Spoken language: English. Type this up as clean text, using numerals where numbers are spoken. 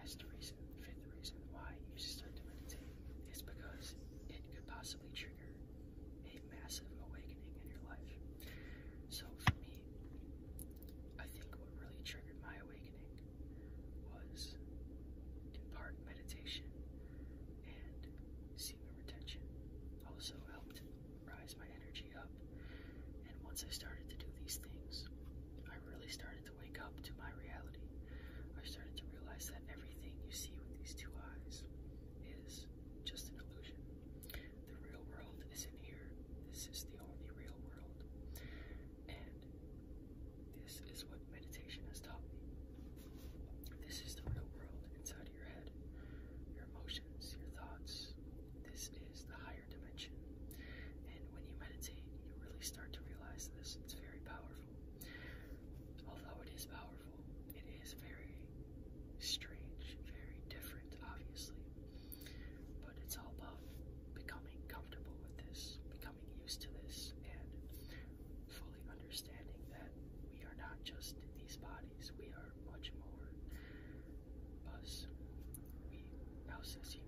last reason, fifth reason why you should start to meditate is because it could possibly trigger a massive awakening in your life. So for me, I think what really triggered my awakening was in part meditation, and semen retention also helped rise my energy up. And once I started to do these things, I really started to wake up to my reality. I started to realize that everything you see with these two eyes is just an illusion. The real world isn't here. This is the only real world. And this is what meditation has taught me. This is the real world inside of your head, your emotions, your thoughts. This is the higher dimension. And when you meditate, you really start to realize this. It's very powerful. Although it is powerful, it is very strange, very different, obviously. But it's all about becoming comfortable with this, becoming used to this, and fully understanding that we are not just these bodies, we are much more. Us, we, us as humans,